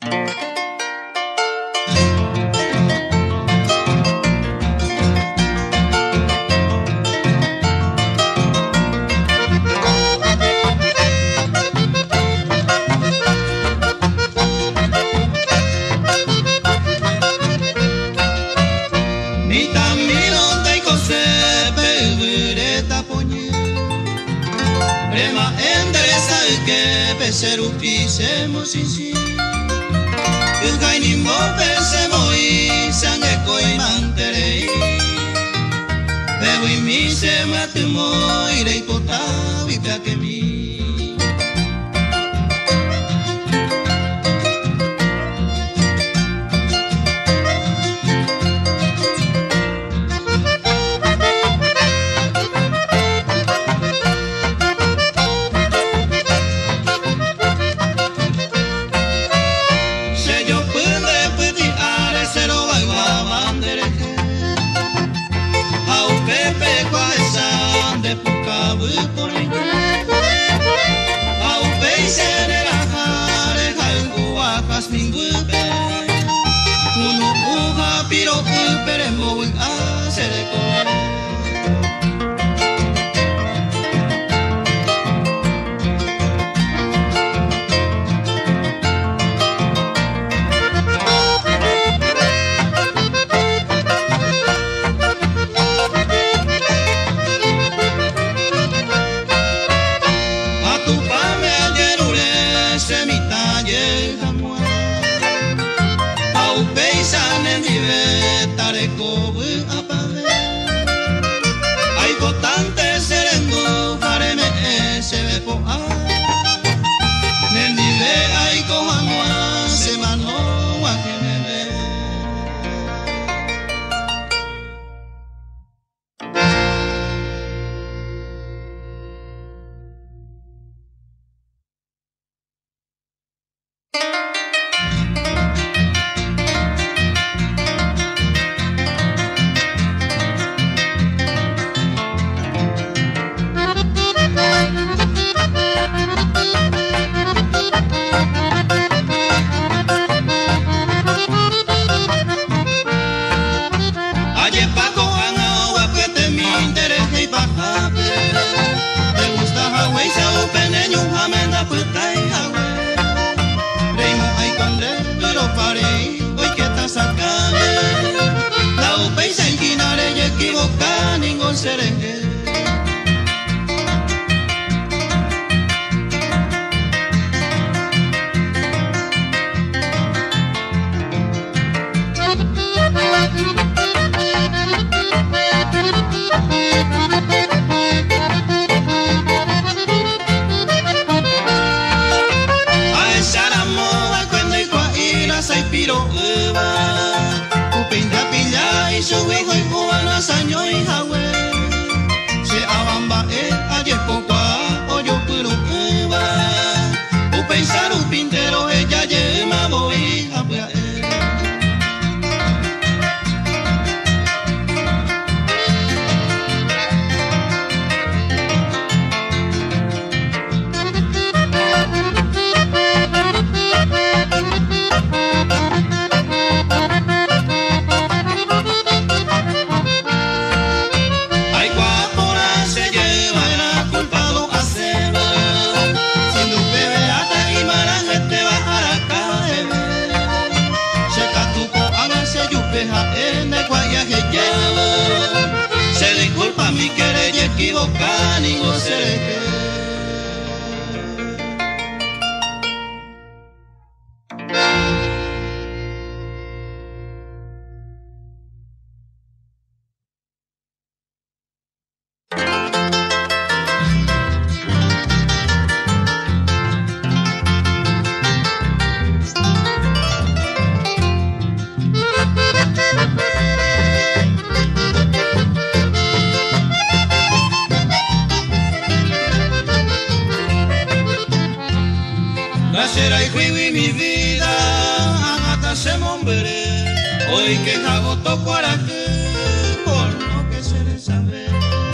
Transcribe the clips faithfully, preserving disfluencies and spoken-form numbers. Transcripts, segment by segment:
Serupicemos sisi Ugaini mo pensemo i sangue coi manterei Bebo i mi se matemo irei potau i piaque mi Nacerá y fui mi vida, agata se mombre, hoy que hago toco araque, por lo que se le sabe,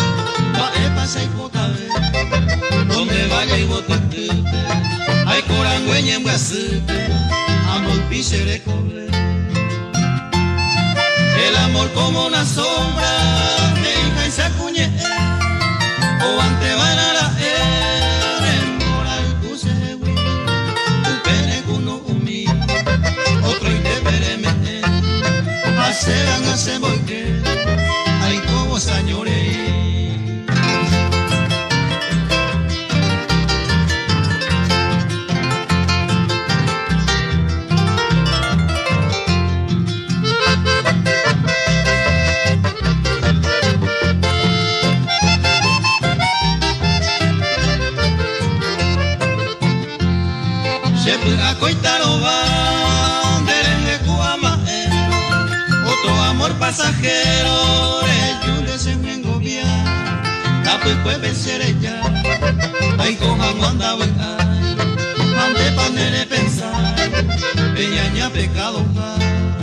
va a pasar y potabe, donde vaya y bote, hay corangüeña en Guasupe, amo pisere cobre. El amor como una sombra me hija y se acuñe o ante banara en moral cuse wi tu pene kuno umi otro y te pereme hace van hace boike ay como señores. A coitaroba de Cuama, otro amor pasajero, el de se me engobia, la pues vencer ella, ay coja manda ay, ante panere pensar, peñaña pecado va,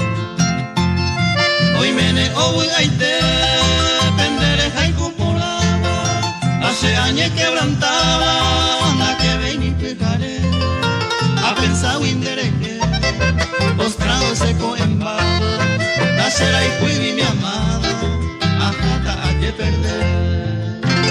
hoy mene hoy ay te, pendere jai cupolaba, hace años quebrantaba, la que ven y pecaré. A pensar indereque, postrado seco en baba, nacera y cuivi mi amada, ajata hay que perder.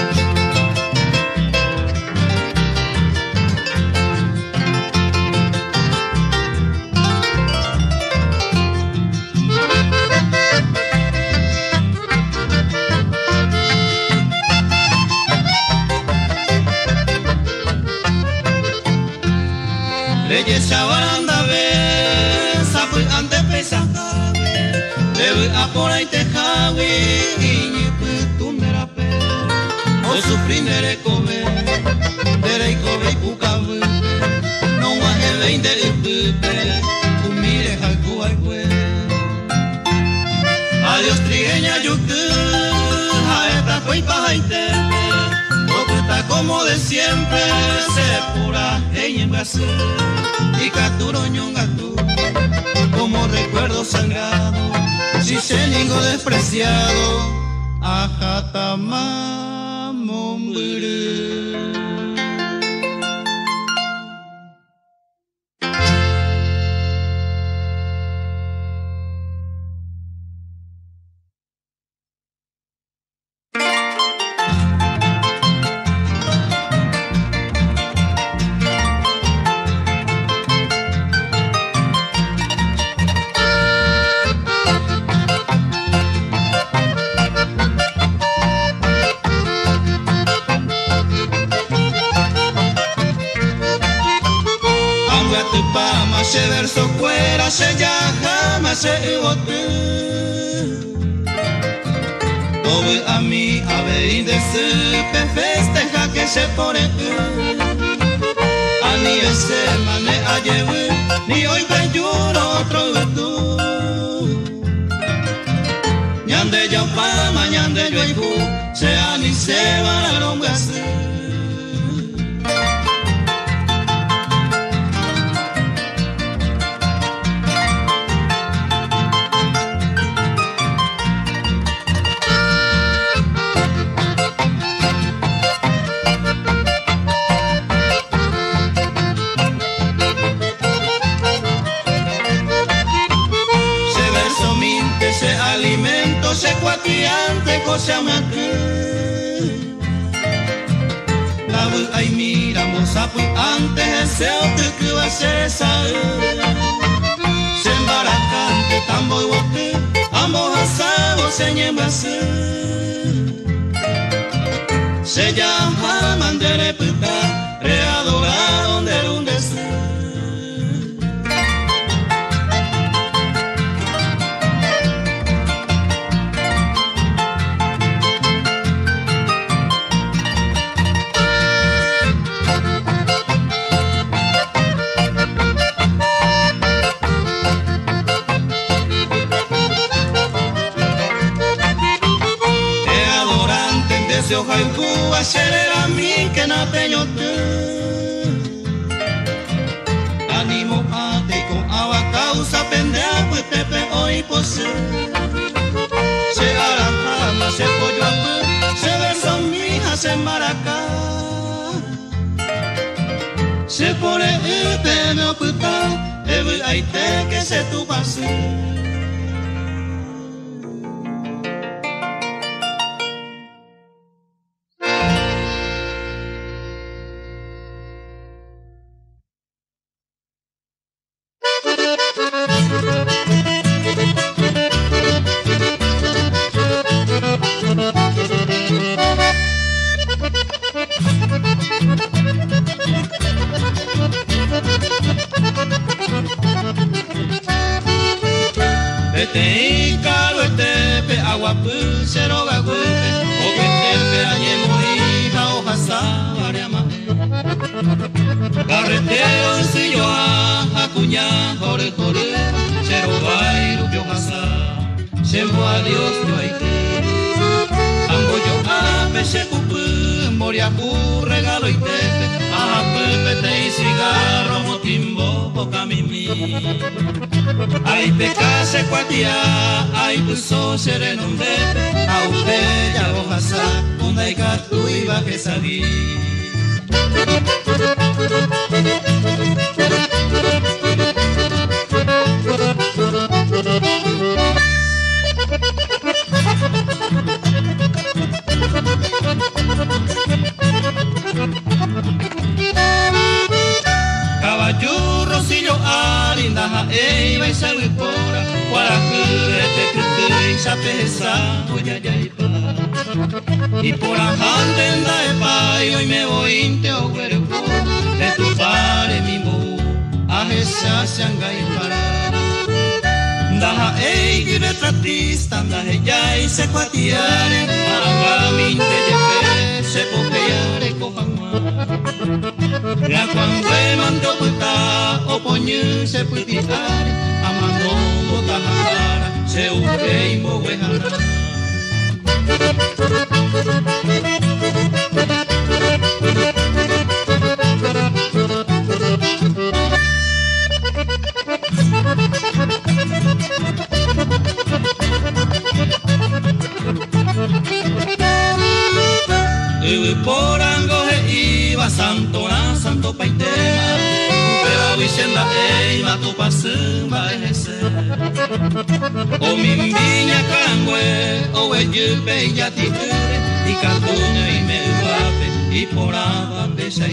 Leyes chabaranda ve, sapu ante pesa, debe a por ahí te javi, y ni putu merape, o sufrir nere kobe, nere kobe pukabu, no waje veinte upupe, tu mire halku alkue. Adiós trigueña yuku, jaeta koi pajaite, oculta como de siempre, se pura ella en Brasil. Y caturo ñongatu, como recuerdo sangrado, si se nigo despreciado, ajatama momburu. Se verso fuera se ya jamás se bote. Todo a mí a ver de su festeja que se pone. A ni ese mane a llevar ni hoy que lloro otro tú. Ñande ya pa mañande yo y fu sea ni se van a romperse. Se cuatiante cosa me la voy ay miramos a pues antes ese otro que va a ser esa se embaracante tambo y bote ambos asados se lleva se llama mandere puta readora donde era un deseo. Ojalá en Cuba será mi que no tengo tú. Ánimo a te con agua causa pendeja pues te pego y pose. Se hará jamás se pollo a tú, se verso mi hija se maracá. Se pone y te me oculta, aite que se tu pase. Carretero si yo acuña jore jore chero bairu yo hasa chembo adiós yo aite ambo yo ape se cupu moria pu regalo itepe ape pete y cigarro motimbo boca mimi ay pecase cuatia ay puso sereno ndepe aupe ya hasa una ikatu iba que salí. Caballo rosillo arindaja e iba y salvi pora guaracure te crute y sapesa oya ya y pa y por ajante en la epa y hoy me voy inte o cuerpo de tu pare mi mo a esa se anga y para daja e que retratista daja ya y se cuatiare anga minte jefe se popeare cojan la cuando mando puta o poñu se puitiare amando botajara se uke y moguejara. Y por angoje iba santo na santo paitema pero vicenda eiva tu pasumba ese o mi viña cangüe o ellupe y ya tigre y catuña y me guape y por abambe se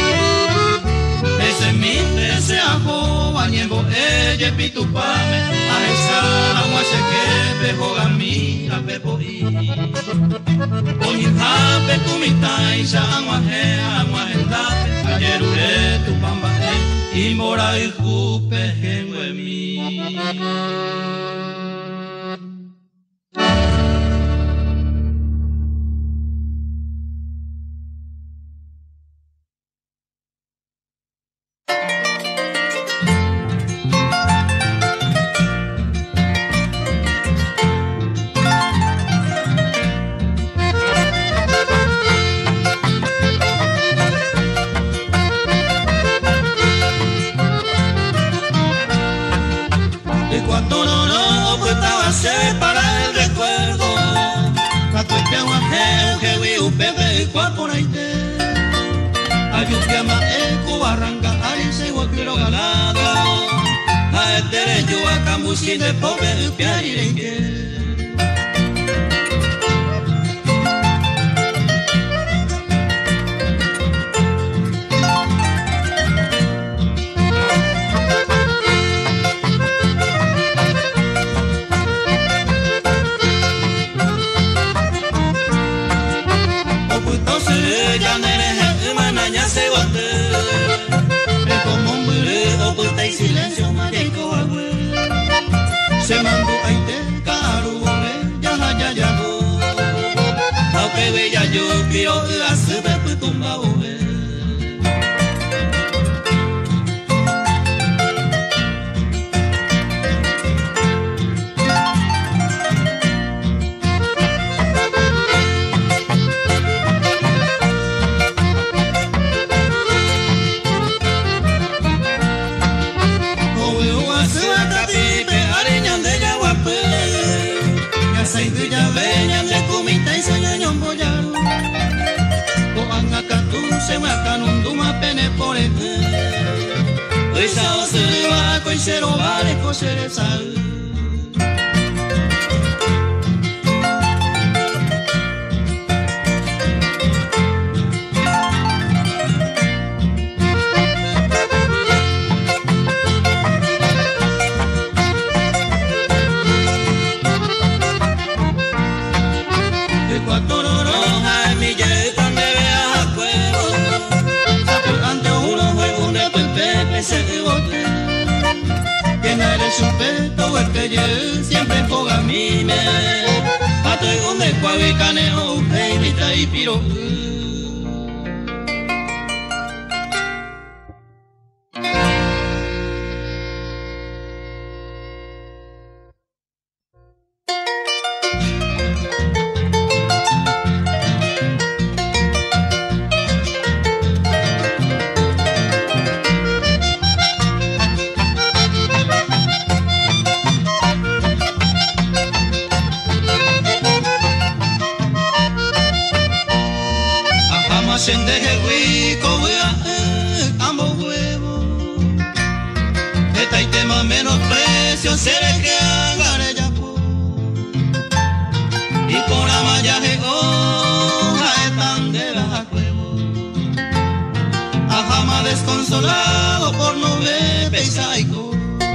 ese minte ese ajo bañebo ella pitupame a esa agua se que pejo gamira pepo y oñin hape kumitai sa agua he agua hendape ayer ure tu pamba y mora y jupe gengue mi. Para el recuerdo, la tuya guajeo que vi un bebé cuaponaite, ayuda más el cubarranca, ay se guaquero galada, a este yo a camusi de pobre piarirenque. Silencio marico agüe se mandó aite caro ya ya ya go aunque bella yo quiero hacer de tumba oe se me acanunduma pene por el esa se va con cero vale coser sal. Supeto el que yo siempre foga mime pato y donde cuavi caneo peimita y piro. Desconsolado por no ver pesaico.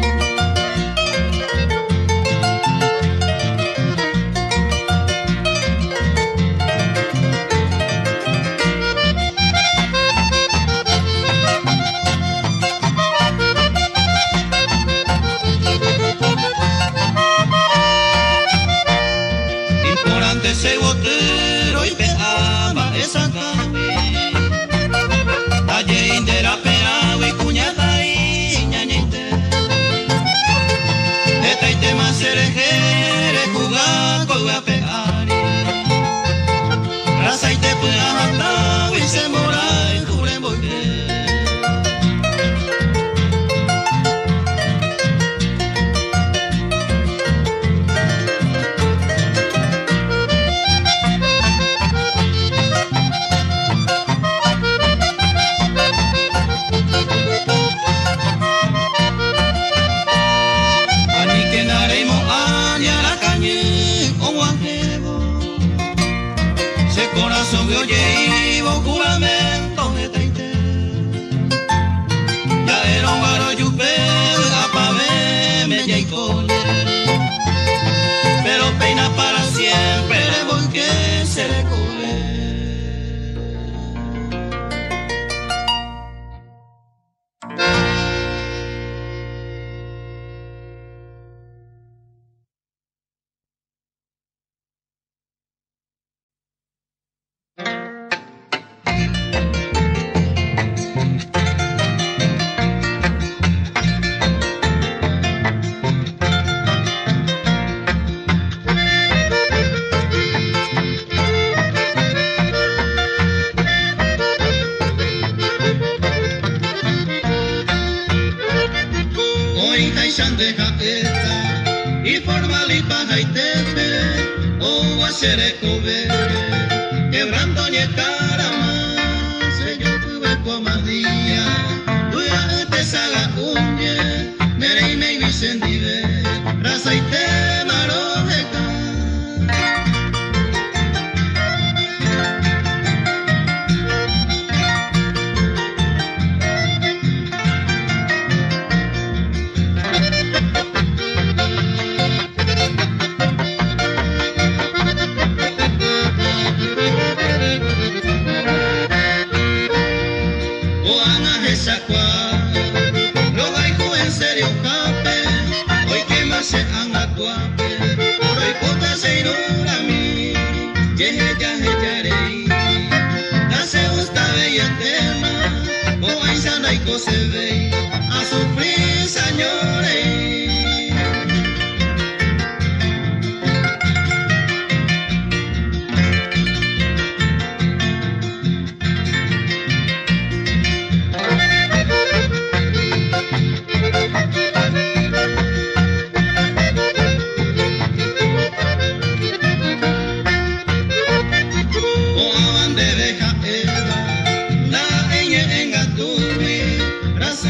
Importante ese botero y peaba esa cabi. Ayer indera peagua y cuñada y ñañite. Esta y tema serejere jugar con la peari. Raza y te fue a matar y se mora en jure boque. Corazón que oye y vos juramento de teite. Ya era un garo yupe, a pave me ya y cole. Pero peina para siempre, voy que se le cole. Y formalipa jaitepe o hacer cover quebrando ni carama se yo tuve comadilla tú ya te saga unye mere y me vicendive raza y te marojeca. Se ve a sufrir, señores. O aban de deja Eva, la ella en Gatumi,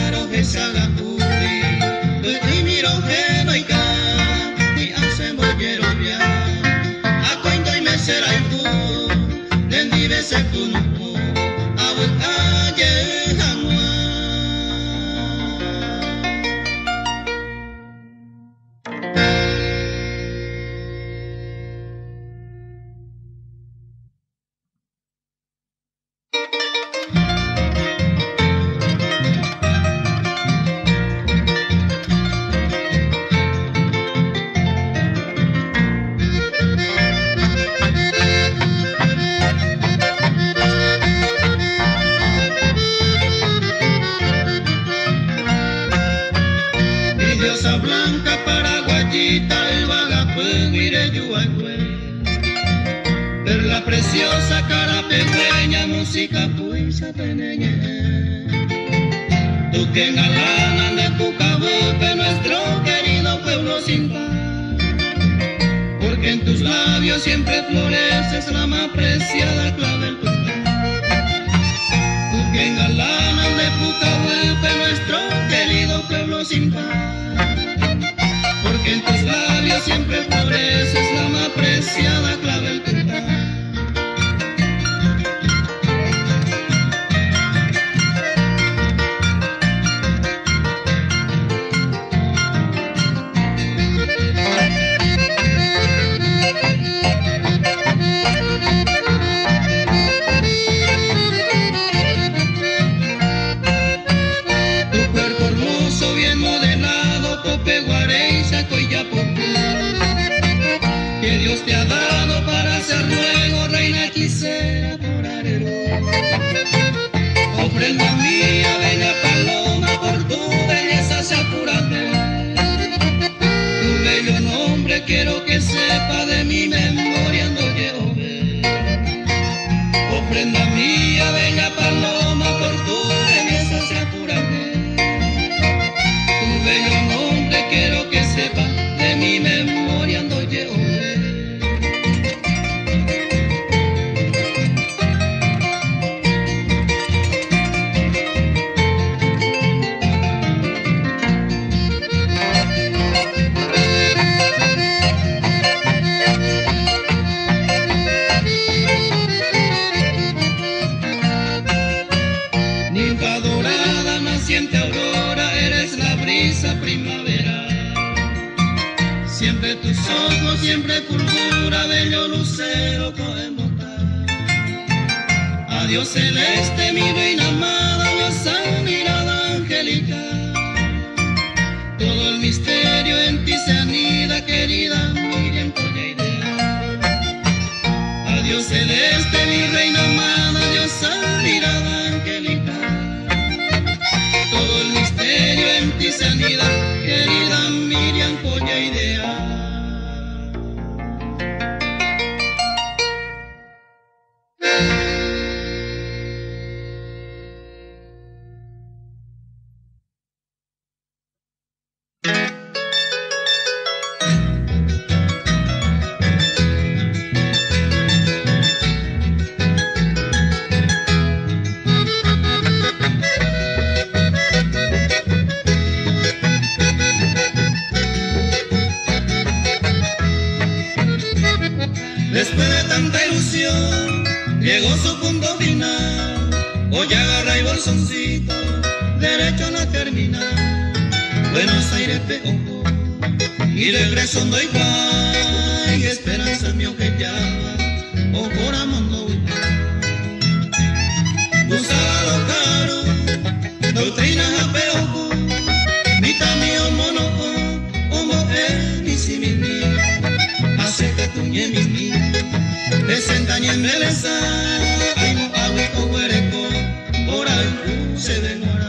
Después de tanta ilusión, llegó su punto final. Hoy agarra y bolsoncito, derecho a la terminal. Buenos Aires Peojo, y regreso no igual. Y esperanza mío que llama, o por amor no igual. Usaba lo caro, doctrinas a Peojo, mita mío monoco, homo es mi simini. Acerca tu ñe mi mi, desentañe en Meleza, ay no agüico huereco, por ahí se demora.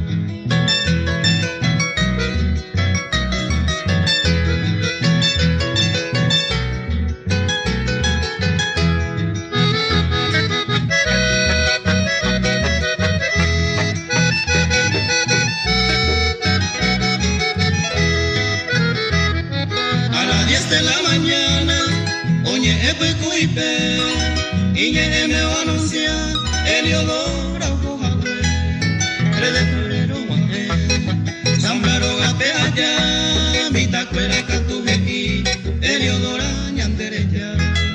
De la mañana, oye, epe cuipe, y ye me va a anunciar, el olor a Ojojagüe, tres de febrero, Juan, San Claro, Gape allá. fuera Catujeí, Heliodora Ñandereya.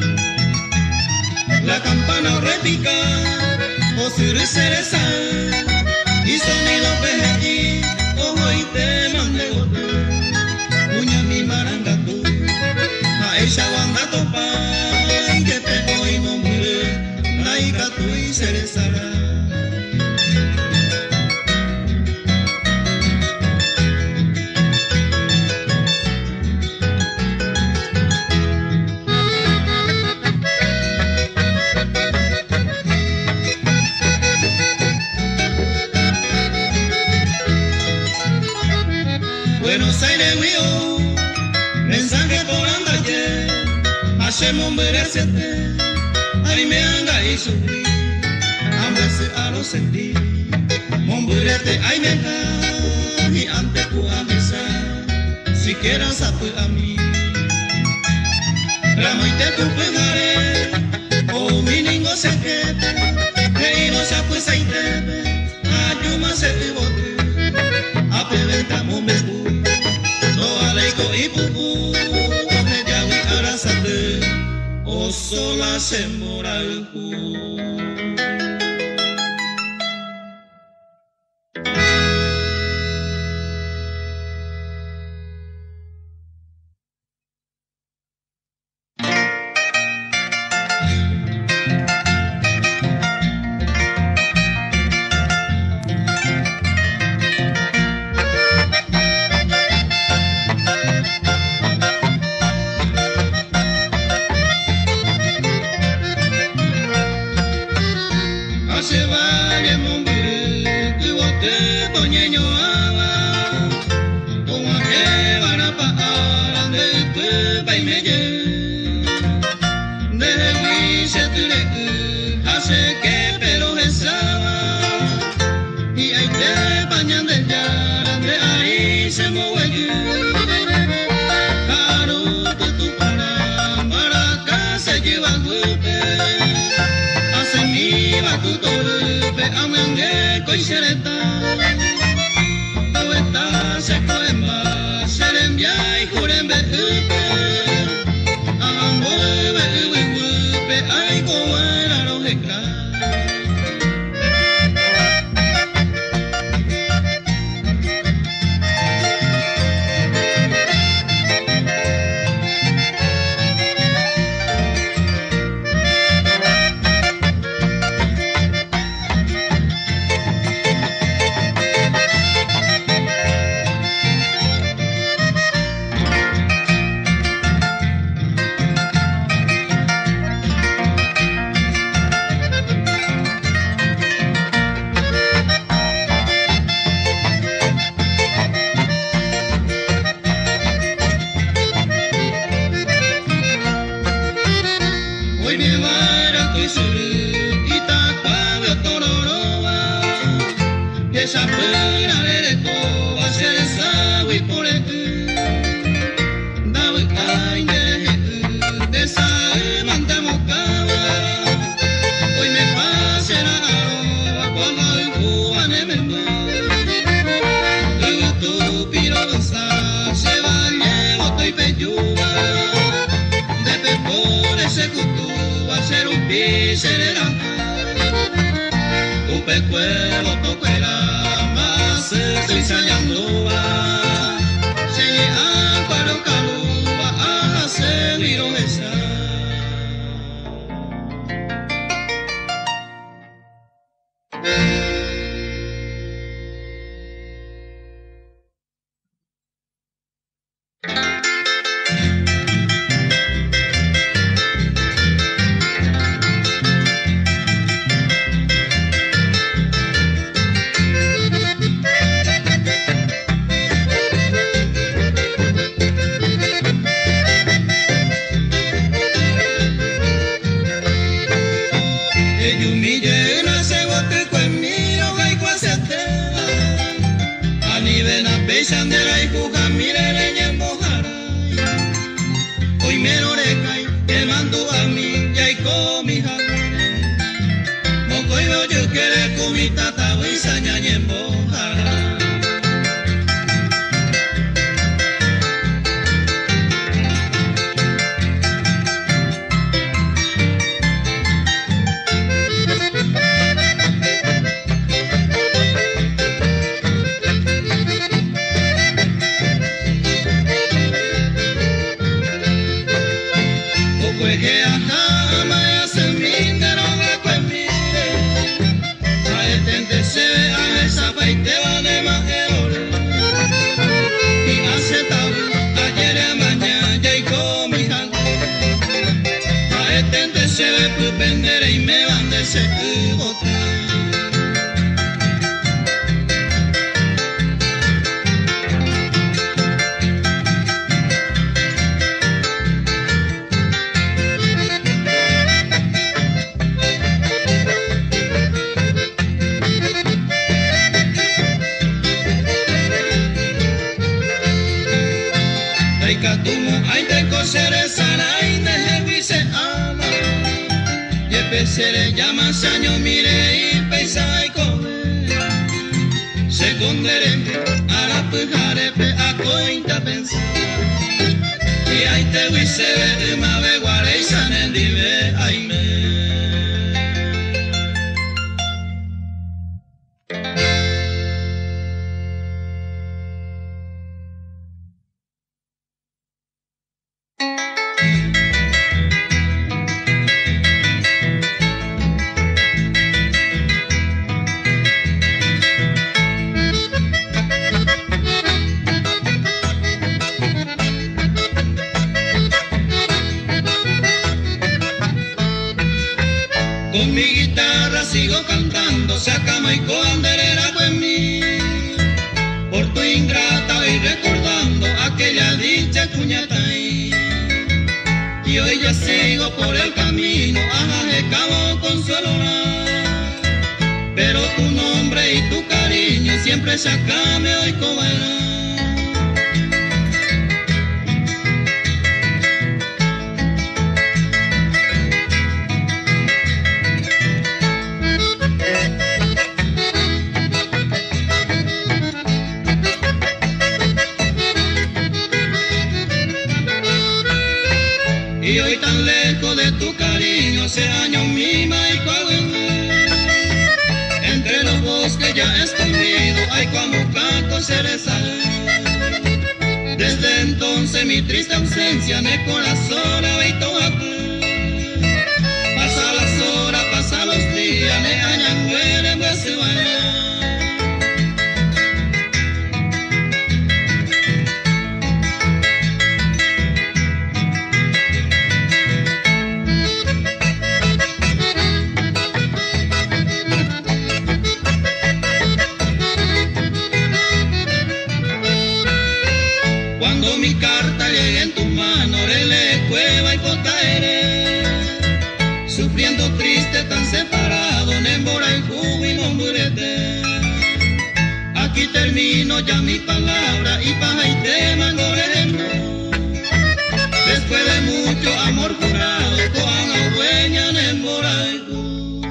La campana repica, Osuru Cereza, y sonido pejeí, ojo y te mande gote. Uña mi marangatu, a ella wanda topa, y que te hoy no muere, naika tu y cerezara. Buenos Aires, Río, mensaje por andaye, hacemos merecerte, ahí me anga y subí, ambos a lo sentí, momburete, ahí me ca, y ante tu amesa, si quieras a tu a mí, ramo y te tu pegaré, o mi ningo se quete, que no se apuesa y te, ayuma se te bote, a peventamos me bu. Ipupu, donde yawi arasate, o sola se mora el hu. Ay katumo ay te kosere sarai ne hevi se ama. Ye pesere llama saño mire y peisai come. Segondere ara pujare pe akointa pensar. Y ay te wisere ma be guarei sanen dive ay me. Con mi guitarra sigo cantando, se acama y coanderera pues mí. Por tu ingrata voy recordando aquella dicha cuñatay. Y hoy ya sigo por el camino, ajá, cabo consuelo nada. Pero tu nombre y tu cariño siempre se acame hoy cobará. Y hoy tan lejos de tu cariño, hace años mi maico entre los bosques ya escondido, hay como canto cerezal. Desde entonces mi triste ausencia en el corazón habito aquí. Pasa las horas, pasa los días, me añan muere, me se va. Cuando mi carta llegue en tu mano, le cueva y potaere, sufriendo triste tan separado, nembora y jugo y momburete. Aquí termino ya mi palabra y paja y tema goreno. Después de mucho amor jurado, coan agüeña nembora y jugo.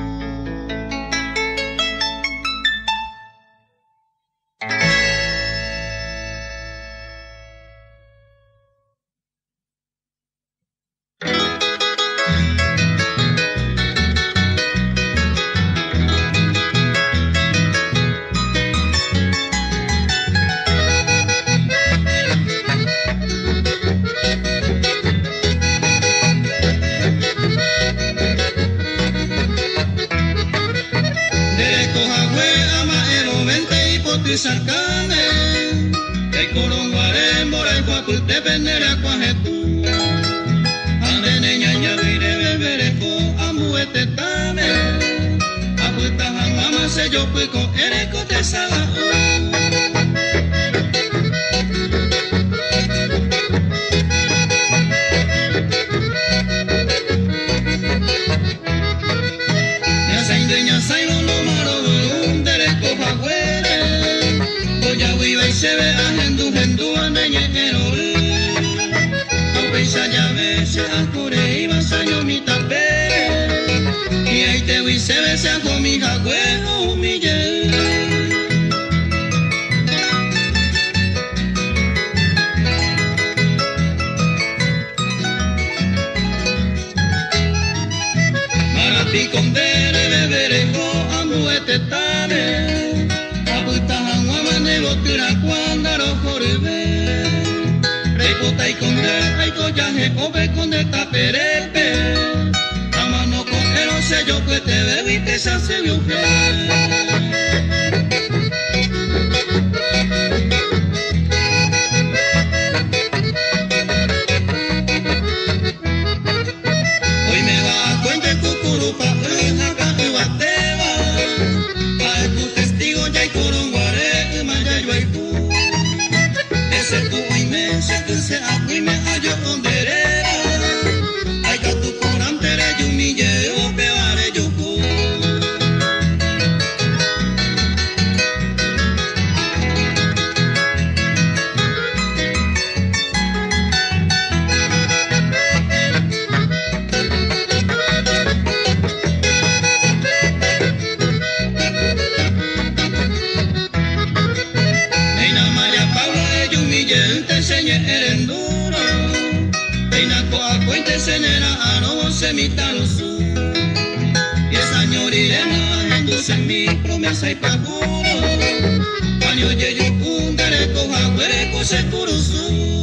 Sarcane, que coronguare mora y guapulte venere a cuajetu. Ande neña ya vire bebere ko amuete tane. Apuesta jamama se yo pico ereco te sala. Ya se indeña sai no maro un dereco jagüere. Ya viva y se ve a jendu jendu a neñero. Aunque ya ve se acure y vas a yo mi tapé. Y ahí te vi se ve se hago mi jagüero humille. Marati con dere beberejo amuete tane. Tira cuando lo corre, recota y conde, hay collaje, ove conde taperepe, a mano con el sello que te bebí que se hace bien. Hoy me va a cuente cucurupa, acá y bateba, a tu testigo ya hay coronguare. Ese tu y me se que se y me hallo donde era. Ay que tu por antere yo mi llevo peare yo. ñe erenduro Teina koa kointe senera aro semitarusu Y esa ñorirena enduse mi promesa y paguro Año ye yukun gareko haguereko sekurusu